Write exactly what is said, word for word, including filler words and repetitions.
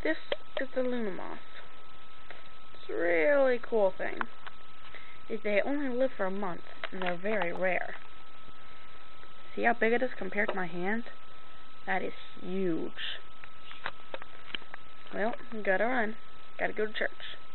this is the Luna Moth. It's a really cool thing. They only live for a month, and they're very rare. See how big it is compared to my hand? That is huge. Well, gotta run. Gotta go to church.